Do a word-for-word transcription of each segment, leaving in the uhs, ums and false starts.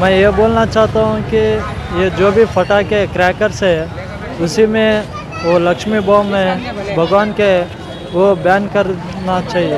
मैं ये बोलना चाहता हूँ कि ये जो भी फटाके क्रैकर्स है उसी में वो लक्ष्मी बॉम्ब है भगवान के वो बैन करना चाहिए।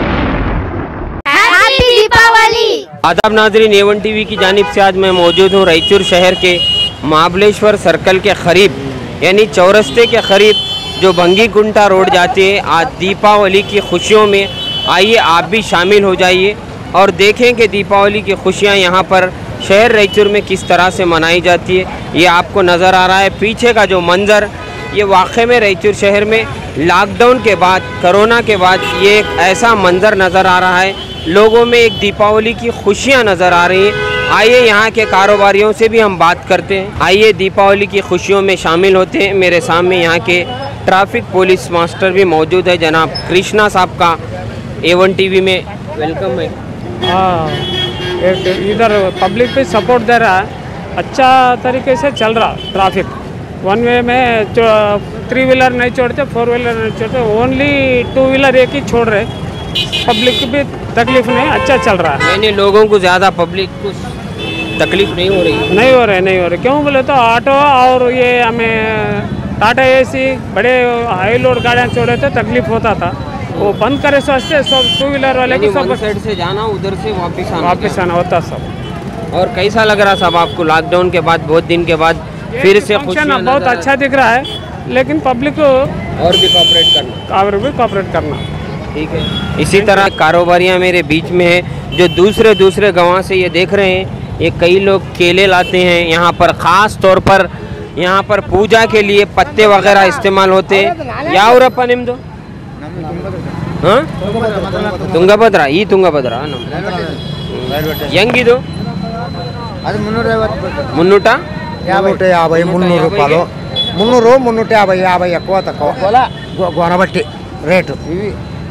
हैप्पी दीपावली। आदाब नाजरीन, ए वन टीवी की जानिब से आज मैं मौजूद हूँ रायचूर शहर के महाबलेश्वर सर्कल के करीब यानी चौरस्ते के करीब जो भंगी गुंटा रोड जाती है। आज दीपावली की खुशियों में आइए आप भी शामिल हो जाइए और देखें कि दीपावली की खुशियाँ यहाँ पर शहर रायचूर में किस तरह से मनाई जाती है। ये आपको नज़र आ रहा है पीछे का जो मंज़र, ये वाकई में रायचूर शहर में लॉकडाउन के बाद, कोरोना के बाद ये एक ऐसा मंज़र नज़र आ रहा है। लोगों में एक दीपावली की खुशियाँ नज़र आ रही हैं। आइए यहाँ के कारोबारियों से भी हम बात करते हैं। आइए दीपावली की खुशियों में शामिल होते हैं। मेरे सामने यहाँ के ट्रैफिक पुलिस मास्टर भी मौजूद है, जनाब कृष्णा साहब का ए वन टीवी में वेलकम है। हाँ, एक इधर पब्लिक पे सपोर्ट दे रहा है, अच्छा तरीके से चल रहा ट्रैफिक। वन वे में थ्री व्हीलर नहीं छोड़ते, फोर व्हीलर नहीं छोड़ते, ओनली टू व्हीलर एक ही छोड़ रहे। पब्लिक की भी तकलीफ नहीं, अच्छा चल रहा है। यानी लोगों को ज़्यादा पब्लिक को तकलीफ नहीं हो रही? नहीं हो रहे नहीं हो रहे क्यों बोले तो ऑटो और ये हमें टाटा एसी बड़े हाई लोड गाड़ियाँ छोड़े थे, तकलीफ होता था। वो बंद करे सोचते सब टू व्हीलर वाले की सब साइड से जाना, उधर से वापस आना वापस आना होता सब। और कैसा लग रहा साहब आपको लॉकडाउन के बाद, बहुत दिन के बाद फिर से खुशियाँ? बहुत अच्छा दिख रहा है, लेकिन पब्लिक को और भी कॉपरेट करना और भी कॉपरेट करना ठीक है। इसी तरह कारोबारियाँ मेरे बीच में हैं जो दूसरे दूसरे गाँव से ये देख रहे हैं। ये कई लोग केले लाते हैं यहाँ पर, ख़ास तौर पर यहाँ पर पूजा के लिए पत्ते वगैरह इस्तेमाल होते हैं। यावरप्पा निम्दो हाँ ತುಂಗಭದ್ರಾ ಈ ತುಂಗಭದ್ರಾ ಹೆಂಗಿದು ಅದು ಮುನ್ನೂರ ಐವತ್ತು ಮುನ್ನೂಟ ಮುನ್ನೂಟ యాభై మున్నూరు రూపాయలు మున్నూరు మున్నూట యాభై యాభై ఎక్కువ తక్కువ గొనబట్టి రేటు ఇవి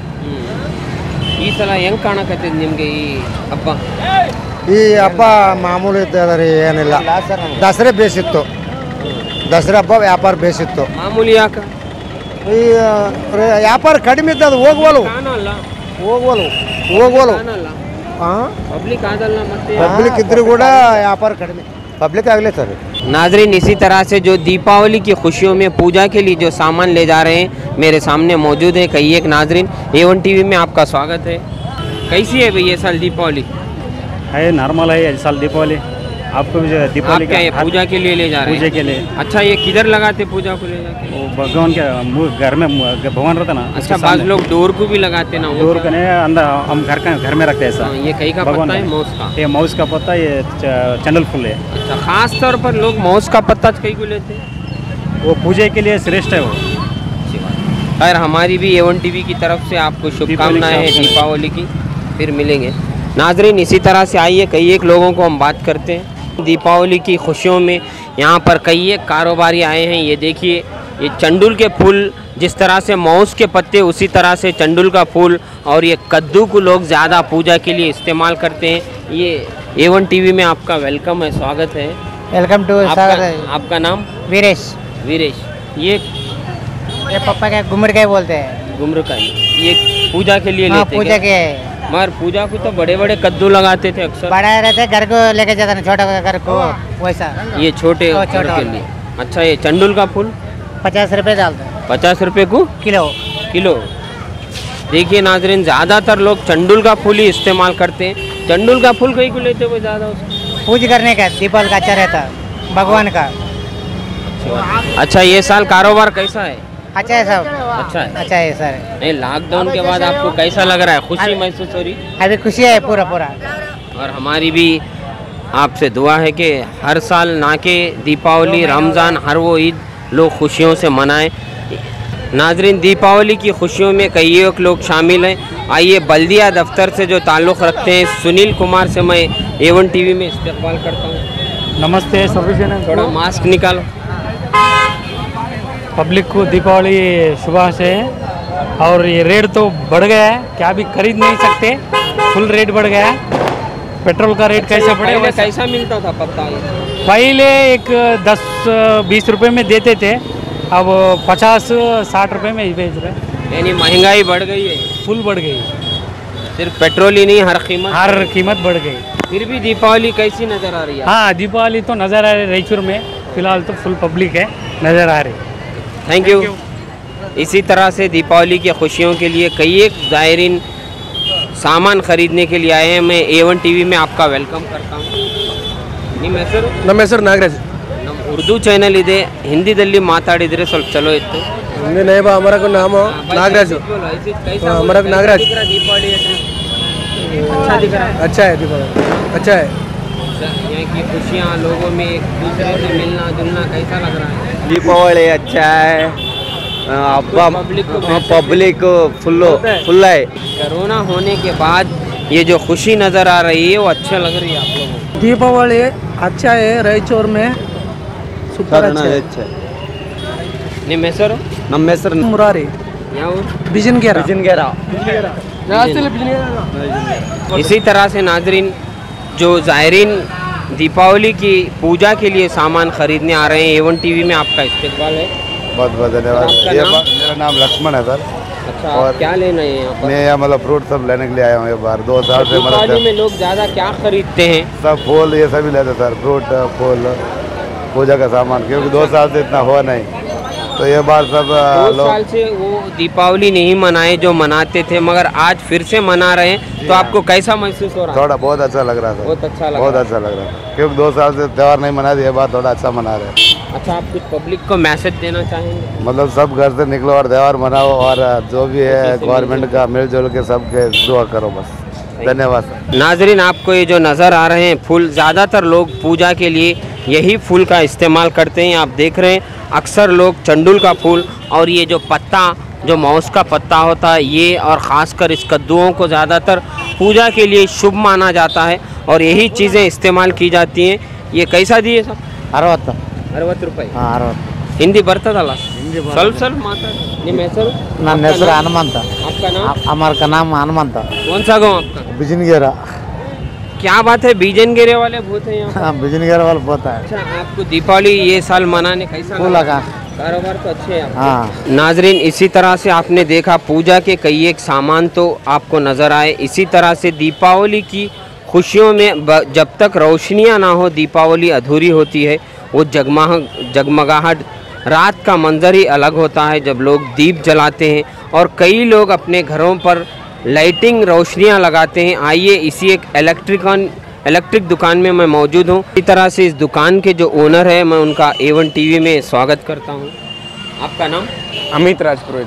ಈ ಸಲ ಹೆಂಗೆ ಕಾಣಕತ್ತಿದ್ ನಿಮಗೆ ಈ ಹಬ್ಬ? ಈ ಹಬ್ಬ ಮಾಮೂಲಿ ಇದ್ದದ್ರಿ, ಏನಿಲ್ಲ. ದಸರಾ ಬೇಸಿತ್ತು, ದಸರಾ ಹಬ್ಬ ವ್ಯಾಪಾರ ಬೇಸಿತ್ತು. ಮಾಮೂಲಿ ಯಾಕೆ ಈ ವ್ಯಾಪಾರ ಕಡಿಮೆ ಇದ್ದದು, ಹೋಗುವಲು ಹೋಗುವಲು ಹೋಗುವಲು पब्लिक आदल पब्लिक इधर ಕೂಡ ವ್ಯಾಪಾರ ಕಡಿಮೆ, पब्लिक ಆಗಲೇ सर। नाजरीन, इसी तरह से जो दीपावली की खुशियों में पूजा के लिए जो सामान ले जा रहे हैं मेरे सामने मौजूद है कई एक नाजरीन। ए वन टीवी में आपका स्वागत है। कैसी है भाई ये साल दीपावली? है नॉर्मल है इस साल दीपावली। आपको भी दीपावली क्या ये पूजा के लिए ले जा रहे हैं? पूजा के लिए। अच्छा, ये किधर लगाते पूजा को ले जाके? वो भगवान के घर में भगवान रहता ना। अच्छा, बाज़ लोग डोर को भी लगाते ना? डोर का नहीं, अंदर हम घर का घर में रखते हैं ऐसा। ये कई का पत्ता है? मौस का? ये मौस का पत्ता, ये चंडल फूल है। अच्छा, खास तौर पर लोग मौस का पत्ता कई को लेते हैं? वो पूजा के लिए श्रेष्ठ है वो। खैर, हमारी भी ए वन टीवी की तरफ से आपको शुभकामनाएं हैं दीपावली की। फिर मिलेंगे नाजरीन। इसी तरह से आइए कई एक लोगों को हम बात करते हैं। दीपावली की खुशियों में यहाँ पर कई एक कारोबारी आए हैं। ये देखिए, ये चंडुल के फूल, जिस तरह से मौस के पत्ते उसी तरह से चंडुल का फूल और ये कद्दू को लोग ज़्यादा पूजा के लिए इस्तेमाल करते हैं। ये ए वन टीवी में आपका वेलकम है, स्वागत है। वेलकम टू आपका, आपका नाम? वीरेश। वीरेश। ये ये पप्पा का गुमरकाई बोलते हैं। गुमरकाई ये पूजा के लिए लेते पूजा के मगर पूजा को तो बड़े बड़े कद्दू लगाते थे अक्सर। बड़ा रहते घर को लेके जाता ना, छोटा घर को वैसा। ये छोटे घर के लिए। अच्छा, ये चंडुल का फूल पचास रुपए डालते हैं। पचास रुपए को किलो किलो। देखिए नाजरीन, ज़्यादातर लोग चंडुल का फूल ही इस्तेमाल करते हैं। चंडुल का फूल कहीं को लेते हुए ज़्यादा उसको पूजा करने का, दीपावली का अच्छा रहता भगवान का। अच्छा, ये साल कारोबार कैसा है? अच्छा है सब, अच्छा है। अच्छा है सर। नहीं, लॉकडाउन के बाद आपको कैसा लग रहा है? खुशी महसूस हो रही? अभी खुशी है पूरा पूरा। और हमारी भी आपसे दुआ है कि हर साल ना के दीपावली, रमज़ान, हर वो ईद लोग खुशियों से मनाएं। नाजरीन, दीपावली की खुशियों में कई एक लोग शामिल हैं। आइए बल्दिया दफ्तर से जो ताल्लुक़ रखते हैं सुनील कुमार से मैं ए वन टीवी में इस्तेमाल करता हूँ। नमस्ते सभी जन, थोड़ा मास्क निकालो। पब्लिक को दीपावली सुबह से, और ये रेट तो बढ़ गया है, क्या भी खरीद नहीं सकते, फुल रेट बढ़ गया है। पेट्रोल का रेट कैसे बढ़ेगा? कैसा मिलता था पत्ता? पहले एक दस बीस रुपए में देते थे, अब पचास साठ रुपए में बेच रहे। यानी महंगाई बढ़ गई है, फुल बढ़ गई। सिर्फ पेट्रोल ही नहीं, हर कीमत हर कीमत बढ़ गई। फिर भी दीपावली कैसी नज़र आ रही है? हाँ, दीपावली तो नज़र आ रही है रायचूर में, फिलहाल तो फुल पब्लिक है, नज़र आ रही। Thank you. इसी तरह से दीपावली की खुशियों के लिए कई एक ज़ायरीन सामान खरीदने के लिए आए हैं। मैं ए वन टीवी में आपका वेलकम करता हूँ। ನಿಮ್ಮ ಹೆಸರು? ನಮ್ಮ ಹೆಸರು ನಾಗರಾಜ್. ನಮ್ಮ ಉರ್ದು ಚಾನೆಲ್ ಇದೆ, ಹಿಂದಿದಲ್ಲಿ ಮಾತಾಡಿದರೆ ಸ್ವಲ್ಪ ಚಲೋ ಇತ್ತು. हिंदी नहीं बा, हमारा को नाम हो नागराज. हाँ, हमारा को नागराज. दीपावली अच्छा दिख रहा है। अच्छा है दीपावली, अच्छा है. यहाँ की खुशियाँ, लोगों में एक दूसरे से मिलना जुलना कैसा लग रहा है? दीपावली अच्छा है. हब्बा पब्लिक फुल फुल है. कोरोना होने के बाद ये जो खुशी नज़र आ रही है वो अच्छा लग रही है आप लोगों को? दीपावली अच्छा है रायचूर में, सुपर अच्छा है. ನಿಮ್ಮ ಹೆಸರು? ನಮ್ಮ ಹೆಸರು मुरारी ಯಾವ बिजनगेरा. ಬಿಜಿನಗೆರೆ. इसी तरह से नाजरीन जो ज़ायरीन दीपावली की पूजा के लिए सामान खरीदने आ रहे हैं, ए वन टीवी में आपका इस्तकबाल है। बहुत बहुत धन्यवाद. आपका ये नाम? बा- मेरा नाम लक्ष्मण है सर. अच्छा, और आप क्या लेना है यहाँ पर? मैं यहाँ मतलब फ्रूट सब लेने के लिए आया हूँ. ये बार दो साल से दीपावली मतलब में लोग ज़्यादा क्या खरीदते हैं? सब फूल ये सभी लेते सर. फ्रूट फूल पूजा का सामान, क्योंकि दो साल से इतना हुआ नहीं, तो ये बार सब दो लोग साल से वो दीपावली नहीं मनाए जो मनाते थे, मगर आज फिर से मना रहे हैं, तो आपको कैसा महसूस हो रहा है? थोड़ा बहुत अच्छा लग रहा है बहुत सर. अच्छा लग बहुत रहा अच्छा लग रहा है, क्योंकि दो साल से त्यौहार नहीं मना दिए, ये बार थोड़ा अच्छा मना रहे हैं. है। अच्छा, आप कुछ पब्लिक को मैसेज देना चाहेंगे? मतलब सब घर से निकलो और त्यौहार मनाओ, और जो भी है गवर्नमेंट का मिलजुल के सबके दुआ करो बस. धन्यवाद सर. नाजरीन, आपको ये जो नज़र आ रहे हैं फूल, ज़्यादातर लोग पूजा के लिए यही फूल का इस्तेमाल करते हैं. आप देख रहे हैं अक्सर लोग चंडुल का फूल और ये जो पत्ता, जो मौस का पत्ता होता है, ये और ख़ासकर इस कद्दुओं को ज़्यादातर पूजा के लिए शुभ माना जाता है और यही चीज़ें इस्तेमाल की जाती हैं. ये कैसा दिए सब? ಅರವತ್ತು. अरवತ್ತು ರೂಪಾಯಿ. ಹಾಂ ಅರವತ್ತು. ಹಿಂದಿ ಬರ್ತದಲ್ಲ? ಸ್ವಲ್ಪ ಸ್ವಲ್ಪ ಮಾತಾಡಿ. ನಿಮ್ಮ ಹೆಸರು? ನನ್ನ ಹೆಸರು ಹನುಮಂತ. आपका नाम? हमार का नाम हनुमंत. कौन सा गाँव आपका? बिजनगेरा. क्या बात है, बीजनगेरे वाले बहुत हैं यहाँ पर। हाँ, बिजनगेरा वाला पोता है. अच्छा, आपको दीपावली ये साल मनाने कैसा फूल लगा? लगा. कारोबार तो अच्छे हैं आपके? हाँ. नाजरीन, इसी तरह से आपने देखा पूजा के कई एक सामान तो आपको नज़र आए. इसी तरह से दीपावली की खुशियों में ब- जब तक रोशनियां ना हो दीपावली अधूरी होती है. वो जगमगा जगमगाहट, रात का मंजर ही अलग होता है जब लोग दीप जलाते हैं और कई लोग अपने घरों पर लाइटिंग रोशनियां लगाते हैं. आइए, इसी एक इलेक्ट्रिकन इलेक्ट्रिक दुकान में मैं मौजूद हूँ. इसी तरह से इस दुकान के जो ओनर है, मैं उनका ए वन टीवी में स्वागत करता हूँ. आपका नाम? अमित राजपुरोहित.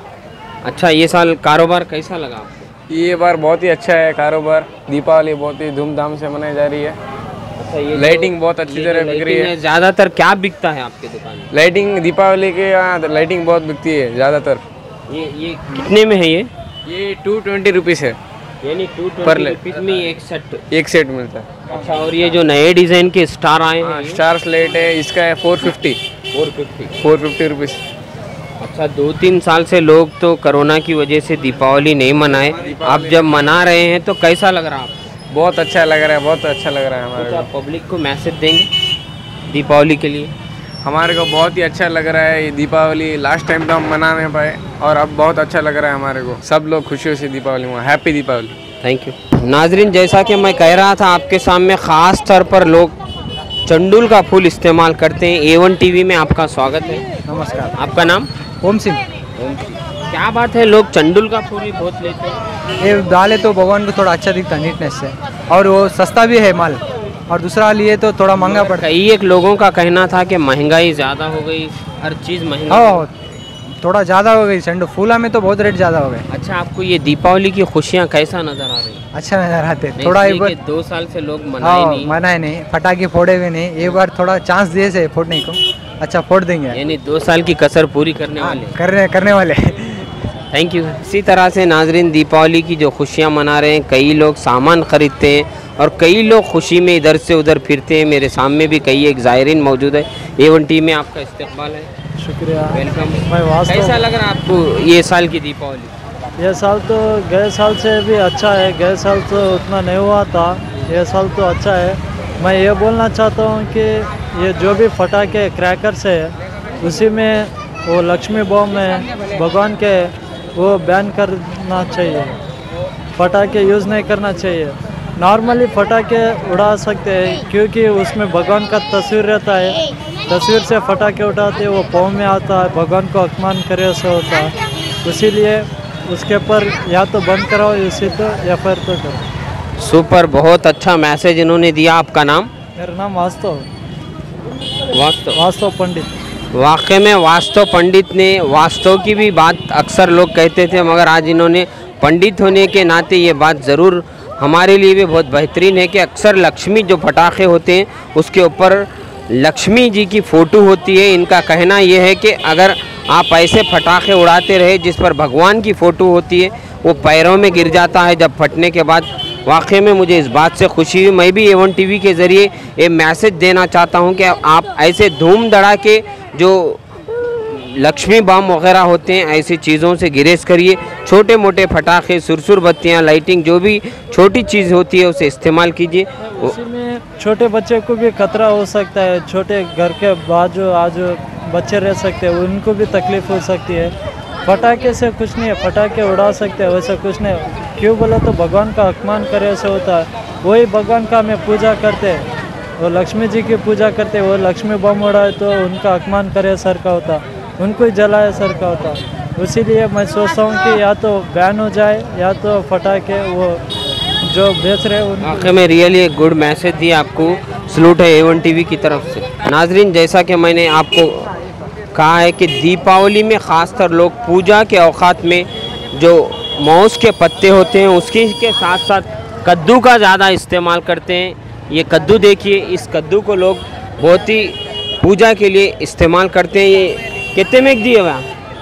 अच्छा, ये साल कारोबार कैसा लगा आपको? ये बार बहुत ही अच्छा है कारोबार. दीपावली बहुत ही धूमधाम से मनाई जा रही है. अच्छा, ये लाइटिंग बहुत अच्छी तरह बिक रही है. ज़्यादातर क्या बिकता है आपके दुकान में? लाइटिंग दीपावली के यहाँ लाइटिंग बहुत बिकती है ज़्यादातर. ये ये कितने में है ये? ये टू ट्वेंटी रुपीज़ है, यानी टू पर ट्वेंटी ले- रुपीज़ में एक सेट. एक सेट मिलता है. अच्छा, और ये जो नए डिज़ाइन के स्टार आए हैं ये? स्टार्स लाइट है, इसका है four fifty four fifty. Four fifty rupees. अच्छा, दो तीन साल से लोग तो कोरोना की वजह से दीपावली नहीं मनाए, आप जब मना रहे हैं तो कैसा लग रहा है आपको? बहुत अच्छा लग रहा है, बहुत अच्छा लग रहा है हमारे तो को. आप पब्लिक को मैसेज देंगे दीपावली के लिए? हमारे को बहुत ही अच्छा लग रहा है. ये दीपावली लास्ट टाइम तो हम मना नहीं पाए और अब बहुत अच्छा लग रहा है हमारे को. सब लोग खुशियों से दीपावली में. हैप्पी दीपावली. Thank you. नाजरीन, जैसा कि मैं कह रहा था आपके सामने, ख़ास तौर पर लोग चंडुल का फूल इस्तेमाल करते हैं. ए वन टीवी में आपका स्वागत है. नमस्कार. आपका नाम? ओम सिंह. क्या बात है, लोग चंडुल का फूल भी बहुत लेते हैं? ये डाले तो भगवान को थोड़ा अच्छा दिखता है नीटनेस से, और वो सस्ता भी है माल, और दूसरा लिए तो थोड़ा महंगा पड़ता है. कई एक लोगों का कहना था कि महंगाई ज़्यादा हो गई, हर चीज़ महंगी. हाँ, थोड़ा ज़्यादा हो गई. चंडू फूला में तो बहुत रेट ज़्यादा हो गए. अच्छा, आपको ये दीपावली की खुशियाँ कैसा नज़र आ रही है? अच्छा नजर आते. नहीं, थोड़ा एक इसलिए बार कि दो साल से लोग मनाए हाँ नहीं, मनाए नहीं, पटाखे फोड़े हुए नहीं. एक बार थोड़ा चांस दिए से फोड़ने को, अच्छा फोड़ देंगे. यानी दो साल की कसर पूरी करने हाँ, वाले. करने करने वाले. Thank you. इसी तरह से नाजरीन, दीपावली की जो खुशियाँ मना रहे हैं, कई लोग सामान खरीदते हैं और कई लोग खुशी में इधर से उधर फिरते हैं. मेरे सामने भी कई एक ज़ायरीन मौजूद है. ए वन टी में आपका इस्तकबाल है. शुक्रिया. वेलकम. मैं वास्तव कैसा लग रहा है आपको ये साल की दीपावली? ये साल तो गए साल से भी अच्छा है. गए साल तो उतना नहीं हुआ था, ये साल तो अच्छा है. मैं ये बोलना चाहता हूँ कि ये जो भी फटाके क्रैकर्स है, उसी में वो लक्ष्मी बॉम्ब में भगवान के वो बैन करना चाहिए. पटाखे यूज़ नहीं करना चाहिए. नॉर्मली पटाखे उड़ा सकते हैं, क्योंकि उसमें भगवान का तस्वीर रहता है। तस्वीर से पटाखे उठाते वो पाँव में आता है, भगवान को अपमान करे से होता है। इसीलिए उसके ऊपर या तो बंद कराओ, इसी तो या फिर तो करो। सुपर, बहुत अच्छा मैसेज इन्होंने दिया। आपका नाम? मेरा नाम वास्तव वास्तव वास्तव पंडित। वाकई में वास्तव पंडित ने, वास्तव की भी बात अक्सर लोग कहते थे, मगर आज इन्होंने पंडित होने के नाते ये बात ज़रूर हमारे लिए भी बहुत बेहतरीन है कि अक्सर लक्ष्मी जो पटाखे होते हैं उसके ऊपर लक्ष्मी जी की फ़ोटो होती है। इनका कहना यह है कि अगर आप ऐसे पटाखे उड़ाते रहे जिस पर भगवान की फ़ोटो होती है, वो पैरों में गिर जाता है जब फटने के बाद। वाकई में मुझे इस बात से खुशी हुई। मैं भी एवन टीवी के ज़रिए ये मैसेज देना चाहता हूँ कि आप ऐसे धूम धड़ाके जो लक्ष्मी बम वगैरह होते हैं ऐसी चीज़ों से गिरेज करिए। छोटे मोटे पटाखे, सुरसुर बत्तियाँ, लाइटिंग, जो भी छोटी चीज़ होती है उसे इस्तेमाल कीजिए। उसमें छोटे बच्चे को भी खतरा हो सकता है, छोटे घर के बाजू आजू बच्चे रह सकते हैं, उनको भी तकलीफ़ हो सकती है। पटाखे से कुछ नहीं है, पटाखे उड़ा सकते हैं, वैसा कुछ नहीं। क्यों बोला तो भगवान का अपमान करे ऐसे होता है। वही भगवान का हमें पूजा करते हैं, वो लक्ष्मी जी की पूजा करते हैं, वो लक्ष्मी बम उड़ाए तो उनका अपमान करे सर का होता, उनको ही जलाए सर का होता। इसीलिए मैं सोचता हूँ कि या तो बैन हो जाए या तो पटाखे वो जो बेच रहे हैं। वाकई में रियली एक गुड मैसेज दिया आपको। सलूट है एवन टीवी की तरफ से। नाजरीन, जैसा कि मैंने आपको कहा है कि दीपावली में ख़ासकर लोग पूजा के औकात में जो मौस के पत्ते होते हैं उसके के साथ साथ कद्दू का ज़्यादा इस्तेमाल करते हैं। ये कद्दू देखिए, इस कद्दू को लोग बहुत ही पूजा के लिए इस्तेमाल करते हैं। ये कितने में दिए हुआ?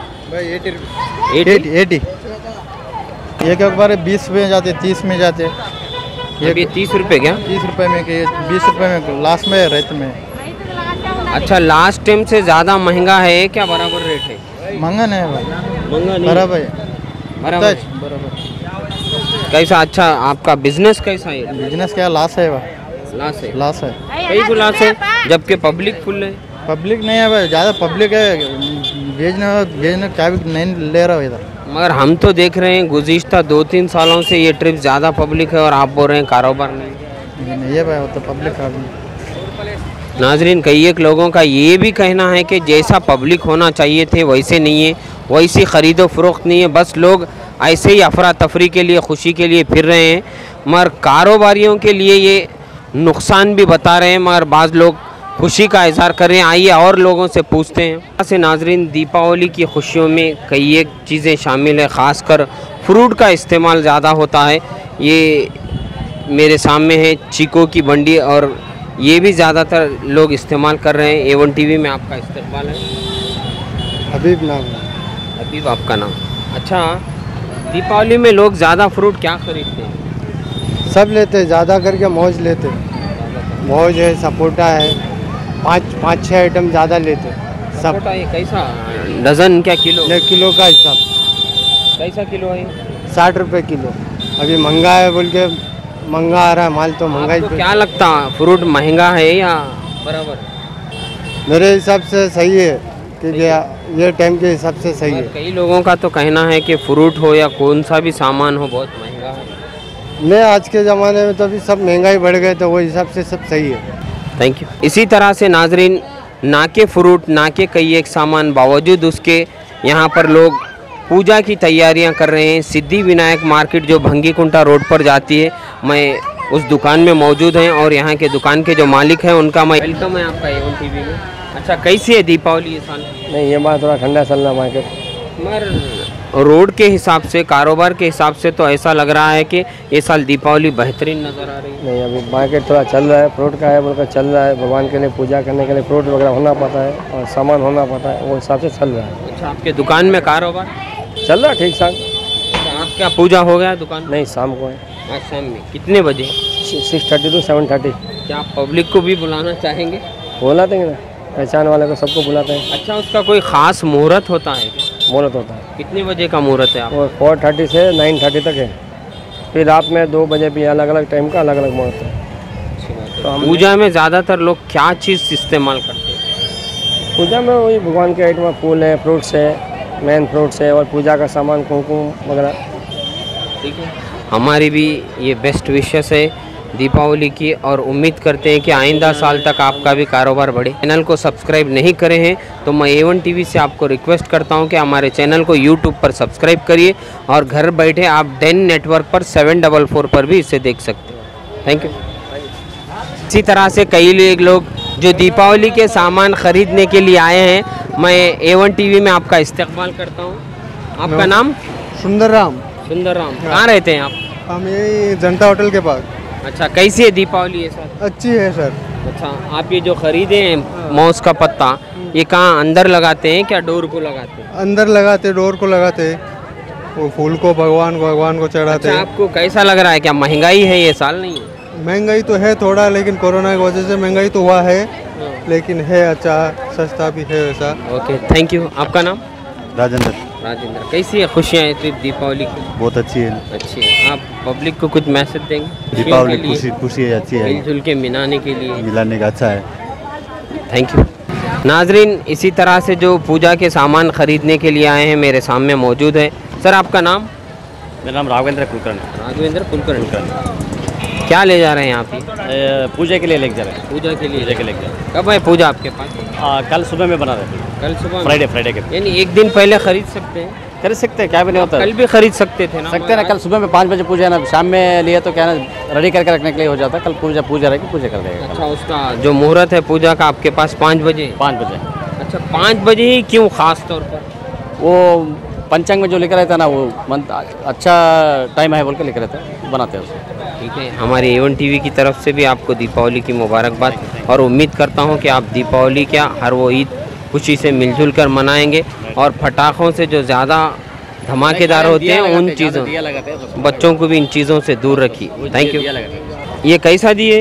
एटी एटी एक एक बार बीस में जाते, तीस में जाते। ये तीस रुपये क्या? तीस रुपये में के बीस रुपये में लास्ट में रहते में। अच्छा, लास्ट टाइम से ज़्यादा महंगा है क्या बराबर रेट है? महंगा नहीं है भाई, महंगा नहीं, बराबर है, बराबर बराबर। कैसा? अच्छा, आपका बिजनेस कैसा है? बिजनेस क्या लॉस है भाई, लॉस है, लॉस है। कई को लॉस है जबकि पब्लिक फुल है। पब्लिक नहीं है भाई, ज़्यादा पब्लिक है, भेजना भेजना क्या भी नहीं ले रहा इधर। मगर हम तो देख रहे हैं गुज़िश्ता दो तीन सालों से ये ट्रिप ज़्यादा पब्लिक है और आप बोल रहे हैं कारोबार नहीं। नहीं है भाई, वो तो पब्लिक का भी। नाजरीन, कई एक लोगों का ये भी कहना है कि जैसा पब्लिक होना चाहिए थे वैसे नहीं है, वैसी ख़रीदो फरोख्त नहीं है, बस लोग ऐसे ही अफरा तफरी के लिए, खुशी के लिए फिर रहे हैं। मगर कारोबारियों के लिए ये नुकसान भी बता रहे हैं, मगर बाज़ लोग खुशी का इजहार कर रहे हैं। आइए और लोगों से पूछते हैं। ऐसे नाजरीन, दीपावली की खुशियों में कई एक चीज़ें शामिल है, ख़ासकर फ्रूट का इस्तेमाल ज़्यादा होता है। ये मेरे सामने है चीको की बंडी और ये भी ज़्यादातर लोग इस्तेमाल कर रहे हैं। एवन टीवी में आपका इस्तेमाल है। हबीब नाम है। हबीब आपका नाम। अच्छा, दीपावली में लोग ज़्यादा फ्रूट क्या खरीदते हैं? सब लेते, ज़्यादा करके मौज लेते, मौज है, सपोटा है, पाँच पाँच छः आइटम ज़्यादा लेते सब। सपोटा ये कैसा डजन क्या किलो? एक किलो का हिसाब। कैसा किलो है? साठ रुपए किलो। अभी महंगा है बोल के महंगा आ रहा है माल, तो महंगा ही। आपको क्या लगता है फ्रूट महंगा है या बराबर? मेरे हिसाब से सही है कि ये टाइम के हिसाब से सही है। कई लोगों का तो कहना है कि फ्रूट हो या कौन सा भी सामान हो बहुत महंगा है। नहीं, आज के ज़माने में तो अभी सब महंगाई बढ़ गए, तो वो हिसाब से सब सही है। Thank you. इसी तरह से नाजरीन, ना के फ्रूट, ना के कई एक सामान, बावजूद उसके यहाँ पर लोग पूजा की तैयारियां कर रहे हैं। सिद्धि विनायक मार्केट जो भंगीकुंटा रोड पर जाती है, मैं उस दुकान में मौजूद हैं और यहाँ के दुकान के जो मालिक हैं उनका मैं वेलकम है आपका एवन टीवी में। अच्छा, कैसी है दीपावली ये साल? नहीं, ये बात थोड़ा ठंडा चल रहा मार्केट। मगर रोड के हिसाब से, कारोबार के हिसाब से तो ऐसा लग रहा है कि ये साल दीपावली बेहतरीन नज़र आ रही है। नहीं, अभी मार्केट थोड़ा चल रहा है, फ्रूट का है बोलकर चल रहा है। भगवान के लिए पूजा करने के लिए फ्रूट वगैरह होना पड़ता है और सामान होना पड़ता है, वो हिसाब से चल रहा है। अच्छा, आपके दुकान में कारोबार चल रहा है ठीक ठाक। आप क्या पूजा हो गया दुकान? नहीं, शाम को है। आज शाम में कितने बजे? Six thirty to seven thirty. क्या आप पब्लिक को भी बुलाना चाहेंगे? बुला देंगे ना, पहचान वाले को सबको बुलाते हैं। अच्छा, उसका कोई ख़ास मुहूर्त होता है क्या? मुहूर्त होता है। कितने बजे का मुहूर्त है आप? और फोर थर्टी से नाइन थर्टी तक है, फिर रात में दो बजे भी अलग अलग टाइम का अलग अलग मुहूर्त है। तो पूजा में ज़्यादातर लोग क्या चीज़ इस्तेमाल करते हैं? पूजा में वही भगवान के आइटम, फूल है, फ्रूट्स है, मेन फ्रूट्स है और पूजा का सामान, कुमकुम वगैरह। ठीक है, हमारी भी ये बेस्ट विशेस है दीपावली की, और उम्मीद करते हैं कि आइंदा साल तक आपका भी कारोबार बढ़े। चैनल को सब्सक्राइब नहीं करे हैं तो मैं ए वन टीवी से आपको रिक्वेस्ट करता हूं कि हमारे चैनल को यूट्यूब पर सब्सक्राइब करिए, और घर बैठे आप डेन नेटवर्क पर सेवन डबल फोर पर भी इसे देख सकते हैं। Thank you. इसी तरह से कई लोग जो दीपावली के सामान खरीदने के लिए आए हैं, मैं ए वन टीवी में आपका इस्तेकबाल करता हूँ। आपका नाम? सुंदर राम। सुंदर राम। कहाँ रहते हैं आप? हम यही जनता होटल के पास। अच्छा, कैसी है दीपावली ये सर? अच्छी है सर। अच्छा, आप ये जो खरीदे हैं मौस का पत्ता, ये कहाँ अंदर लगाते हैं क्या डोर को लगाते हैं? अंदर लगाते, डोर को लगाते, वो फूल को भगवान को भगवान को चढ़ाते। अच्छा, आपको कैसा लग रहा है? क्या महंगाई है ये साल? नहीं है महंगाई तो है थोड़ा, लेकिन कोरोना की वजह से महंगाई तो हुआ है, लेकिन है अच्छा, सस्ता भी है वैसा। Okay, thank you. आपका नाम? राजेंद्र। राजेंद्र। कैसी है खुशियाँ हैं दीपावली की? बहुत अच्छी है। अच्छी है। आप पब्लिक को कुछ मैसेज देंगे? दीपावली खुशी खुशी है, अच्छी है, मिलजुल के मनाने के लिए मिलाने का अच्छा है। Thank you. नाजरीन, इसी तरह से जो पूजा के सामान खरीदने के लिए आए हैं मेरे सामने मौजूद है। सर, आपका नाम? मेरा नाम राघवेंद्र कुलकर्णी। राघवेंद्र कुलकर्णी। क्या ले जा रहे हैं यहाँ पे? पूजा के लिए लेके जा रहे हैं। पूजा के लिए पूजा के लेके जा कब है पूजा आपके पास? रहे हैं। कल सुबह में बना रहे थे। कल सुबह? फ्राइडे फ्राइडे के यानी एक दिन पहले खरीद सकते हैं? खरीद सकते हैं, क्या भी नहीं होता। कल भी खरीद सकते थे ना? सकते ना, कल सुबह में पाँच बजे पूजा है ना, शाम में लिए तो क्या ना रेडी करके रखने के लिए हो जाता है। कल पूजा पूजा रहेगी, पूजा कर देगा। अच्छा, उसका जो मुहूर्त है पूजा का आपके पास पाँच बजे? पाँच बजे। अच्छा, पाँच बजे ही क्यों खास तौर पर? वो पंचांग में जो लिखा रहता है ना, वो मंथ अच्छा टाइम है बोल के लिखा रहता है, बनाते हैं उसको। ठीक है, हमारे ए वन टीवी की तरफ से भी आपको दीपावली की मुबारकबाद, और उम्मीद करता हूं कि आप दीपावली क्या हर वो ईद खुशी से मिलजुल कर मनाएंगे, और पटाखों से जो ज़्यादा धमाकेदार होते हैं उन चीज़ों, बच्चों को भी इन चीज़ों से दूर रखिए। Thank you. ये कैसा दिए?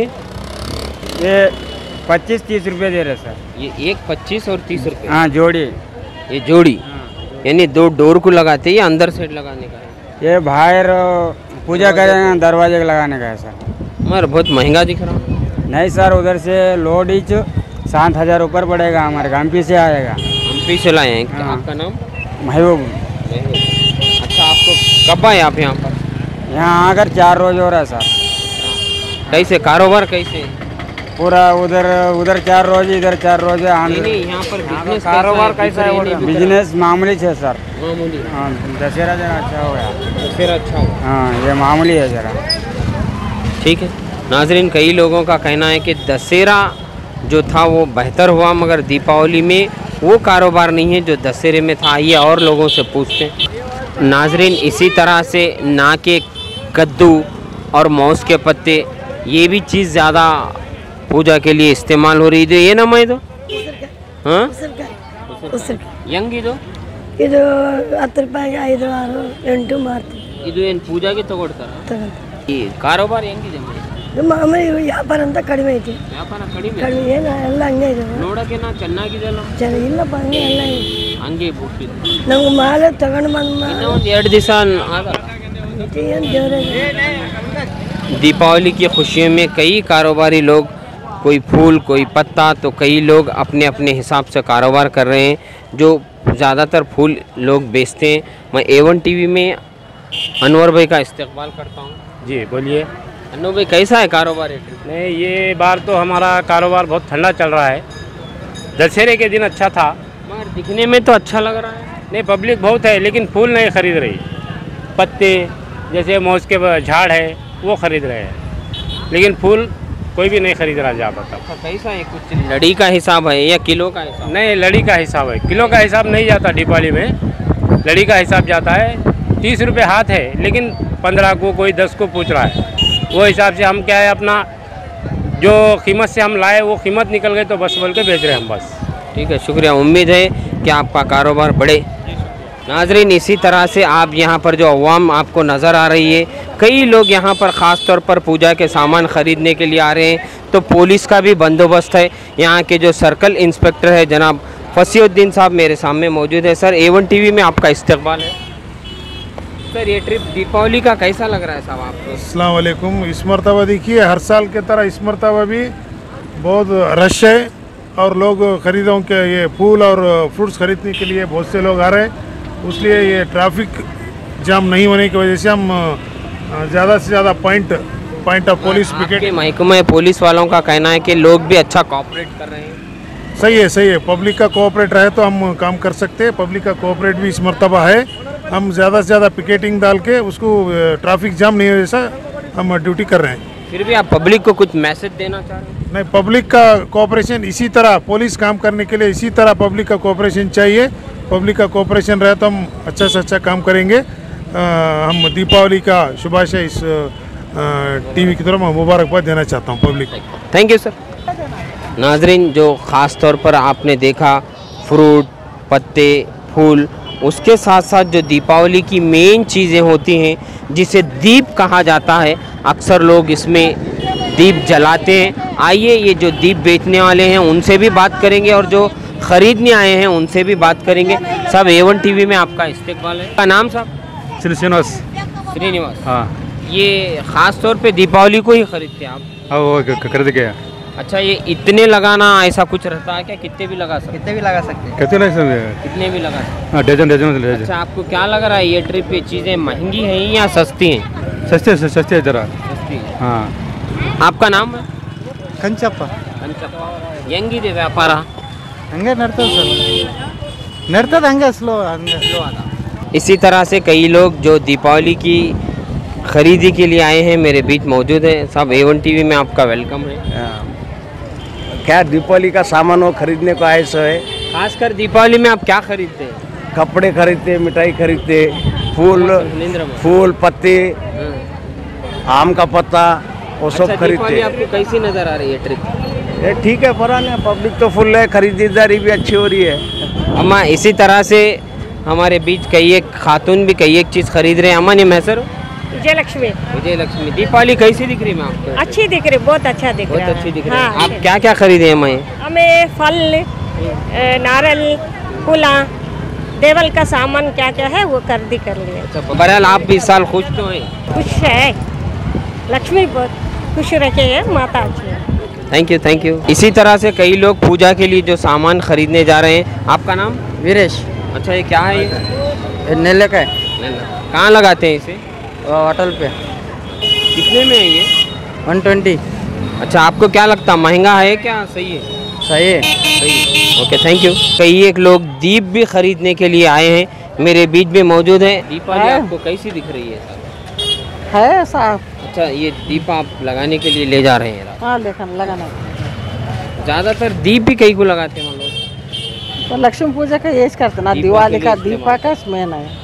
ये पच्चीस तीस रुपये दे रहे सर। ये एक पच्चीस और तीस रुपये? हाँ, जोड़ी। ये जोड़ी यानी दो डोर को लगाते हैं या अंदर सेट लगाने का है? ये बाहर पूजा करेंगे, दरवाजे को लगाने का है सर। मगर बहुत महंगा दिख रहा। नहीं सर, उधर से लोडीच सात हज़ार ऊपर पड़ेगा, हमारे हम्पी से आएगा। हम्पी से लाए हैं? हाँ। आपका नाम? महबूब। अच्छा, आपको कब आए आप यहाँ पर? यहाँ आकर चार रोज हो रहा है सर। कैसे कारोबार कैसे? पूरा उधर उधर चार रोज, इधर चार रोज है। नहीं नहीं, यहाँ पर बिजनेस कारोबार कैसा है? बिजनेस मामूली है सर। मामूली? हाँ, दशहरा जरा अच्छा हो गया। दशहरा अच्छा हो? हाँ, ये मामूली है जरा। ठीक है नाजरीन, कई लोगों का कहना है कि दशहरा जो था वो बेहतर हुआ, मगर दीपावली में वो कारोबार नहीं है जो दशहरे में था। ये और लोगों से पूछते हैं। नाजरीन, इसी तरह से ना के कद्दू और मौस के पत्ते, ये भी चीज़ ज़्यादा पूजा के लिए इस्तेमाल हो रही है। ये ना मैं तो हाँ ಯಂಗ್ ಇದು ಇದು ಹತ್ತು ರೂಪಾಯಿಗೆ ಐದು ಆರು ಎಂಟು ಮಾರ್ತೀವಿ. ಇದು ಏನು ಪೂಜಾಗೆ ತಗೊಳ್ತಾರ? ಈ ಕಾರೋಬಾರ ಹೆಂಗಿದೆ? ಇದು ಮಾಮೂಲಿ ವ್ಯಾಪಾರ ಅಂತ ಕಡಿಮೆ ಐತಿ. ವ್ಯಾಪಾರ ಕಡಿಮೆ? ಕಡಿಮೆ ಏನು ಎಲ್ಲ ಹಂಗೆ ಇದೆ. ನೋಡೋಕೆ ನಾ ಚೆನ್ನಾಗಿದೆ ಅಲ್ಲ? ಚೆನ್ನಾಗಿ ಇಲ್ಲಪ್ಪ, ಹಂಗೆ ಎಲ್ಲ ಹಂಗೆ ಬಿಟ್ಟಿದ್ದು. ನಮ್ಗೆ ಮಾಲೆ ತಗೊಂಡು ಬಂದು ಇನ್ನೂ ಒಂದು ಎರಡು ದಿವಸ ಆಗ ಏನು ದೇವರೇ. दीपावली की खुशियों में कई कारोबारी लोग, कोई फूल कोई पत्ता, तो कई लोग अपने अपने हिसाब से कारोबार कर रहे हैं। जो ज़्यादातर फूल लोग बेचते हैं। मैं ए वन टीवी में अनवर भाई का इस्तकबाल करता हूँ। जी बोलिए। अनवर भाई, कैसा है कारोबार? नहीं, ये बार तो हमारा कारोबार बहुत ठंडा चल रहा है। दशहरे के दिन अच्छा था, मगर दिखने में तो अच्छा लग रहा है। नहीं, पब्लिक बहुत है लेकिन फूल नहीं खरीद रही। पत्ते जैसे मौज के झाड़ है वो खरीद रहे हैं, लेकिन फूल कोई भी नहीं खरीद रहा ज़्यादा। तब कैसा है? कुछ लड़ी का हिसाब है या किलो का हिसाब? नहीं, लड़ी का हिसाब है, किलो का हिसाब नहीं जाता दीपावली में। लड़ी का हिसाब जाता है। तीस रुपये हाथ है, लेकिन पंद्रह को कोई दस को पूछ रहा है। वो हिसाब से हम क्या है, अपना जो कीमत से हम लाए वो कीमत निकल गई तो बस बोल के बेच रहे हैं हम बस। ठीक है, शुक्रिया। उम्मीद है कि आपका कारोबार बढ़े। नाजरीन, इसी तरह से आप यहाँ पर जो अवाम आपको नज़र आ रही है, कई लोग यहाँ पर ख़ास तौर पर पूजा के सामान ख़रीदने के लिए आ रहे हैं। तो पुलिस का भी बंदोबस्त है। यहाँ के जो सर्कल इंस्पेक्टर है जनाब फसीउद्दीन साहब मेरे सामने मौजूद है। सर, ए वन टीवी में आपका इस्तकबाल है। सर, ये ट्रिप दीपावली का कैसा लग रहा है साहब आपको? अस्सलाम वालेकुम। इस मरतबा देखिए, हर साल के तरह इस मरतबा भी बहुत रश है और लोग खरीदों के ये फूल और फ्रूट्स खरीदने के लिए बहुत से लोग आ रहे हैं। इसलिए ये ट्रैफिक जाम नहीं होने की वजह से हम ज़्यादा से ज़्यादा point point of police picket. महकमा पुलिस वालों का कहना है कि लोग भी अच्छा कोऑपरेट कर रहे हैं। सही है सही है, पब्लिक का कोऑपरेट रहे तो हम काम कर सकते हैं। पब्लिक का कोऑपरेट भी इस मर्तबा है। हम ज़्यादा से ज़्यादा पिकेटिंग डाल के उसको ट्रैफिक जाम नहीं हो जैसा हम ड्यूटी कर रहे हैं। फिर भी आप पब्लिक को कुछ मैसेज देना चाह रहे हैं? नहीं, पब्लिक का कोऑपरेशन इसी तरह, पुलिस काम करने के लिए इसी तरह पब्लिक का कोऑपरेशन चाहिए। पब्लिक का कोऑपरेशन रहे तो हम अच्छा से अच्छा काम करेंगे। आ, हम दीपावली का शुभाशय इस टीवी की तरफ मैं मुबारकबाद देना चाहता हूँ पब्लिक को। Thank you sir. नाजरीन, जो ख़ास तौर पर आपने देखा फ्रूट, पत्ते, फूल, उसके साथ साथ जो दीपावली की मेन चीज़ें होती हैं जिसे दीप कहा जाता है, अक्सर लोग इसमें दीप जलाते हैं। आइए ये जो दीप बेचने वाले हैं उनसे भी बात करेंगे और जो ख़रीदने आए हैं उनसे भी बात करेंगे। सब ए वन टीवी में आपका इस्तेकबाल है। का नाम साहब? श्रीनिवास। श्रीनिवास, हाँ। ये ख़ास तौर पे दीपावली को ही ख़रीदते हैं आप? हाँ, वो खरीद गया। अच्छा, ये इतने लगाना ऐसा कुछ रहता है क्या? कितने भी लगा सकते? कितने भी लगा सकते हैं। कितने लगा सकते हैं? कितने भी लगा सकते? हाँ, डजन डजन डजन। अच्छा, आपको क्या लग रहा है ये ट्रिप पे चीज़ें महंगी हैं या सस्ती हैं? सस्ते है, सस्ते है जरा। सस्ती है। हाँ। आपका नाम है? ಕಂಚಪ್ಪ. ಕಂಚಪ್ಪ. ಹೆಂಗಿದೆ ವ್ಯಾಪಾರ? ಹಂಗೆ ನಡ್ತದೆ ಸರ್, ನಡ್ತದೆ ಹಂಗೆ ಸ್ಲೋ ಹಂಗೆ स्लो आधा। इसी तरह से कई लोग जो दीपावली की खरीदी के लिए आए हैं मेरे बीच मौजूद हैं। सब ए वन टीवी में आपका वेलकम है। क्या दीपावली का सामान वो खरीदने को आए सो है। खासकर दीपावली में आप क्या खरीदते हैं? कपड़े खरीदते, मिठाई खरीदते, फूल फूल पत्ते, आम का पत्ता, वो सब अच्छा, खरीदते। दीपावली आपको कैसी नज़र आ रही है ट्रिप? ये ठीक है, पुराने पब्लिक तो फुल है, खरीदारी भी अच्छी हो रही है। अम्मा, इसी तरह से हमारे बीच कई एक खातून भी कई एक चीज़ खरीद रहे हैं। अम्मा, ने मैसर विजय लक्ष्मी। विजय लक्ष्मी, दीपावली कैसी दिख रही है आपको? अच्छी दिख रही, बहुत अच्छा दिख रहा है। बहुत अच्छी दिख रही है। हाँ, आप क्या क्या खरीदे हैं अम्मा? हमें फल, नारियल, फूला, देवल का सामान क्या क्या है वो खरीदी कर लिया। अच्छा, बहरहाल आप भी इस साल खुश तो हैं? खुश है, लक्ष्मी बहुत खुश रखे है, माता अच्छी है। Thank you thank you. इसी तरह से कई लोग पूजा के लिए जो सामान खरीदने जा रहे हैं। आपका नाम? वीरेश। अच्छा, ये क्या है? ये नेले का है। कहाँ लगाते हैं इसे? होटल पे। कितने में है ये? One twenty. अच्छा, आपको क्या लगता है महंगा है क्या सही है? सही है। सही है, ओके थैंक यू। कई एक लोग दीप भी खरीदने के लिए आए हैं मेरे बीच में मौजूद हैं। दीपावली आपको कैसी दिख रही है? है साहब। अच्छा, ये दीप आप लगाने के लिए ले जा रहे हैं? हाँ, लेकिन लगाना। ज़्यादातर दीप भी कई को लगाते हैं लोग? तो लक्ष्मी पूजा का यही करते ना, दिवाली का दीपा का मेन है।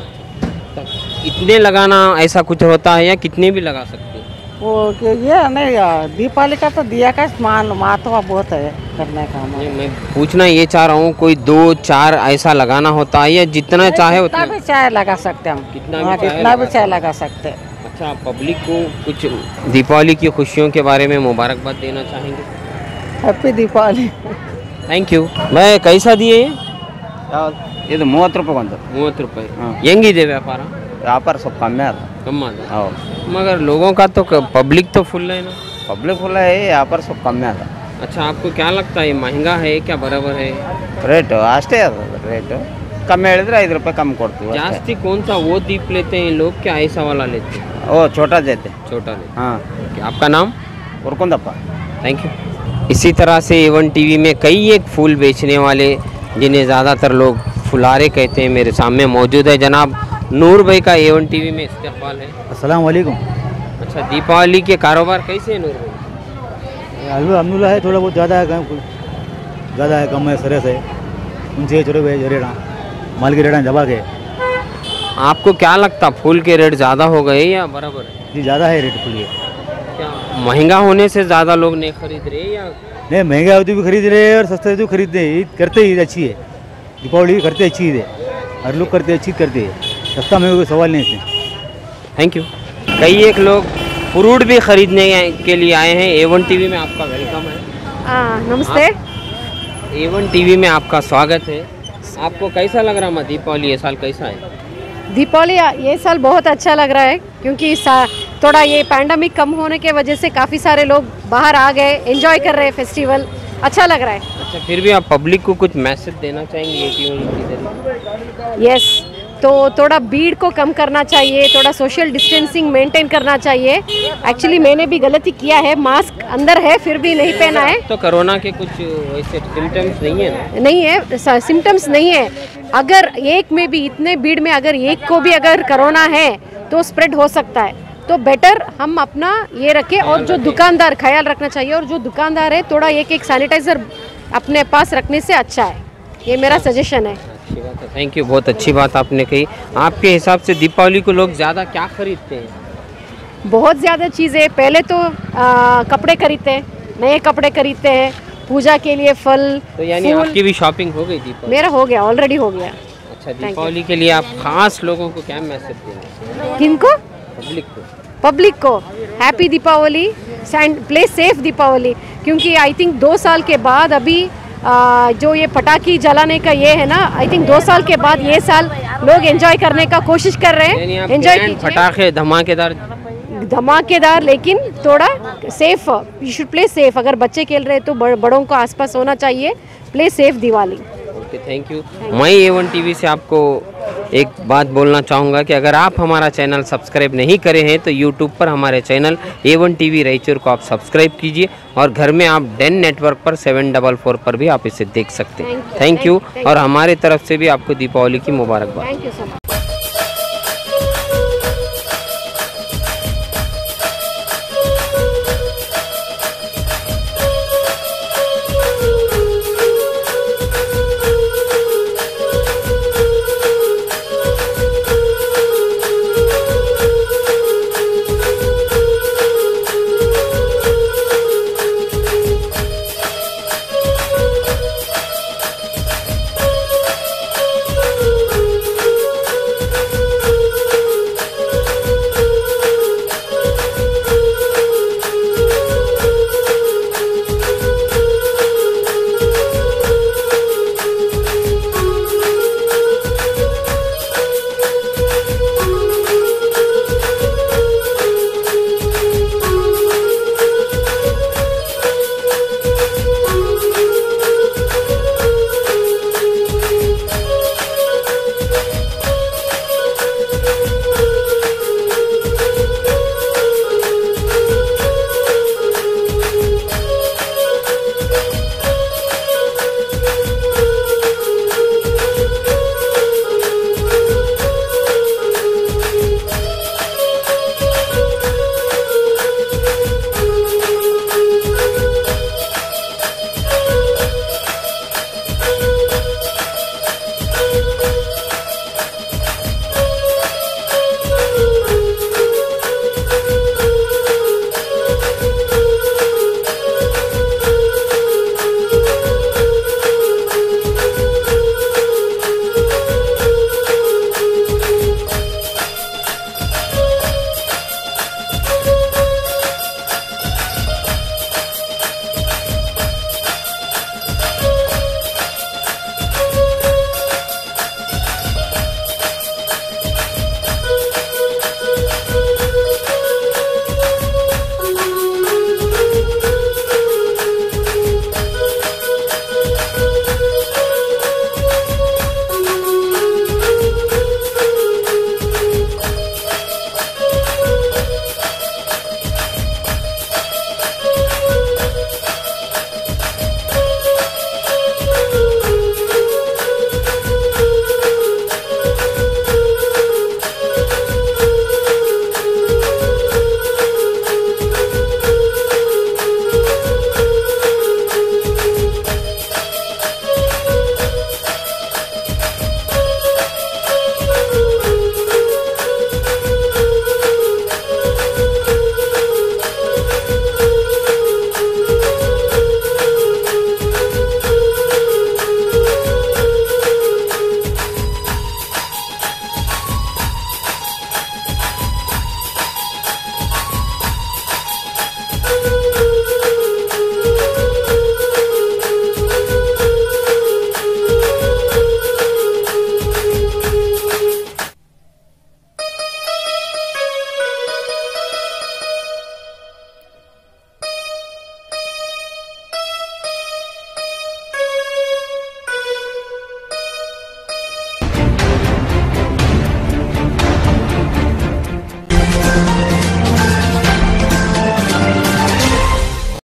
इतने लगाना ऐसा कुछ होता है या कितने भी लगा सकते हैं? वो कि ये नहीं, दीपावली का तो दिया का मान महत्व बहुत है करने का। मैं पूछना ये चाह रहा हूँ, कोई दो चार ऐसा लगाना होता है या जितना चाहे उतना भी चाय लगा सकते हम, कितना भी कितना भी चाय लगा सकते। अच्छा, पब्लिक को कुछ दीपावली की खुशियों के बारे में मुबारकबाद देना चाहेंगे? हैप्पी दीपावली। Thank you. मैं कैसा दिए? ಇದು ಮೂವತ್ತು ರೂಪಾಯಿ ಒಂದು ಮೂವತ್ತು ರೂಪಾಯಿ ಹೆಂಗಿದೆ ವ್ಯಾಪಾರ? ವ್ಯಾಪಾರ ಸ್ವಲ್ಪ ಕಮ್ಮಿ ಅದ कम आधा। ಹೌದು, मगर लोगों का तो पब्लिक तो फुल है ना? पब्लिक फुल है, व्यापार ಸ್ವಲ್ಪ ಕಮ್ಮಿ ಅದ। अच्छा, आपको क्या लगता है ये महंगा है क्या बराबर है? ರೇಟು ಅಷ್ಟೇ ಅದ, ರೇಟು ಕಮ್ಮಿ ಹೇಳಿದ್ರೆ ಐದು ರೂಪಾಯಿ ಕಮ್ಮಿ ಕೊಡ್ತೀವಿ ಅಷ್ಟೇ। जास्ती कौन सा वो दीप लेते हैं लोग क्या ऐसा वाला लेते हैं? वो छोटा देते। छोटा लेते। हाँ। आपका नाम? उर्कुंदप्पा। Thank you. इसी तरह से ए वन टीवी में कई एक फूल बेचने वाले जिन्हें ज़्यादातर लोग फुलारे कहते हैं मेरे सामने मौजूद है। जनाब नूर भाई का ए वन टीवी में इस्तेकबाल है। अस्सलाम वालेकुम। अच्छा, दीपावली के कारोबार कैसे है नूर भाई? अल्हम्दुलिल्लाह है, थोड़ा बहुत ज़्यादा है, ज़्यादा है, कम है, सरस है, उनसे छोटे भाई रेड़ा माल के रेड़ा दबा के। आपको क्या लगता फूल के रेट ज़्यादा हो गए या बराबर है? जी ज़्यादा है रेट फूल के। क्या महंगा होने से ज़्यादा लोग नहीं खरीद रहे या? नहीं, महंगा होती भी खरीद रहे और सस्ते होती भी खरीदते हैं। ईद करते ही अच्छी है, दीपावली करते अच्छी ईद है, हर लोग करते अच्छी करते हैं, सस्ता महंगा कोई सवाल नहीं है। Thank you. कई एक लोग फ्रूट भी खरीदने के लिए आए हैं। ए वन टीवी में आपका वेलकम है। आ, नमस्ते। ए वन टीवी में आपका स्वागत है। आपको कैसा लग रहा है दीपावली ये साल कैसा है? दीपावली ये साल बहुत अच्छा लग रहा है क्योंकि थोड़ा ये पैंडमिक कम होने के वजह से काफ़ी सारे लोग बाहर आ गए, एंजॉय कर रहे हैं फेस्टिवल, अच्छा लग रहा है। अच्छा, फिर भी आप पब्लिक को कुछ मैसेज देना चाहेंगे? यस, तो थोड़ा भीड़ को कम करना चाहिए, थोड़ा सोशल डिस्टेंसिंग मेंटेन करना चाहिए। एक्चुअली मैंने भी गलती किया है, मास्क अंदर है फिर भी नहीं पहना है। तो कोरोना के कुछ वैसे सिम्टम्स नहीं है ना? नहीं है, सिम्टम्स नहीं है। अगर एक में भी इतने भीड़ में अगर एक को भी अगर कोरोना है तो स्प्रेड हो सकता है, तो बेटर हम अपना ये रखें। और जो दुकानदार ख्याल रखना चाहिए, और जो दुकानदार है थोड़ा एक एक सैनिटाइजर अपने पास रखने से अच्छा है, ये मेरा सजेशन है। थैंक यू, बहुत अच्छी बात आपने कही। आपके हिसाब से दीपावली को लोग ज़्यादा क्या खरीदते हैं? बहुत ज़्यादा चीज़ें, पहले तो आ, कपड़े खरीदते हैं, नए कपड़े खरीदते हैं, पूजा के लिए फल, तो यानी आपकी भी शॉपिंग हो गई दीपावली? मेरा हो गया, ऑलरेडी हो गया। अच्छा, दीपावली के लिए आप खास लोगों को क्या मैसेज देंगे? किनको? पब्लिक को। पब्लिक को happy Deepavali, play safe Deepavali. क्योंकि आई थिंक दो साल के बाद अभी आ, जो ये पटाखी जलाने का ये है ना, आई थिंक दो साल के बाद ये साल लोग एंजॉय करने का कोशिश कर रहे हैं। एंजॉय कीजिए, पटाखे धमाकेदार धमाकेदार, लेकिन थोड़ा safe, you should play safe. अगर बच्चे खेल रहे हैं तो बड़ों को आसपास होना चाहिए। Play safe Diwali. Okay, thank you. मैं ए वन टीवी से आपको एक बात बोलना चाहूँगा कि अगर आप हमारा चैनल सब्सक्राइब नहीं करे हैं तो यूट्यूब पर हमारे channel A one TV Raichur को आप सब्सक्राइब कीजिए, और घर में आप डेन नेटवर्क पर सेवन डबल फोर पर भी आप इसे देख सकते हैं। थैंक यू, और हमारे तरफ से भी आपको दीपावली की मुबारकबाद। Thank you so much.